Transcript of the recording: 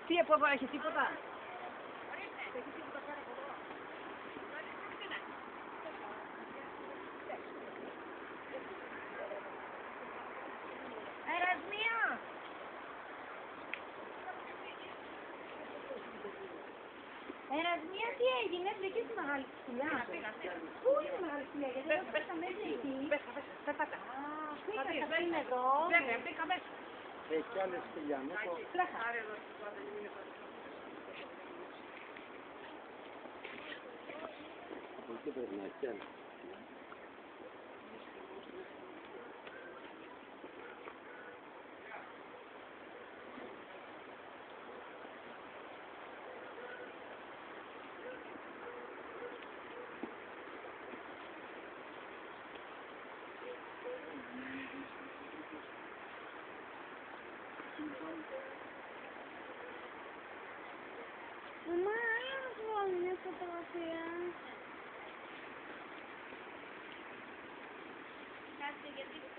Τι από εδώ έχει τίποτα. Ερασμία! Ερασμία, τι έγινε, βρήκες τη μεγάλη σκουλιά. Πού είναι η μεγάλη σκουλιά, γιατί δεν πέσαμε έτσι εκεί. Πέσα, πέσα. Πήκα, είναι εδώ. Βέβαια, μπήκα μέσα. Έχει κι άλλη σκουλιά, ναι. Τρέχα. Εκεί πρέπει να έχει άλλη. Μαμά, να σου βάλω μια φωτογραφία. Κάτσε γιατί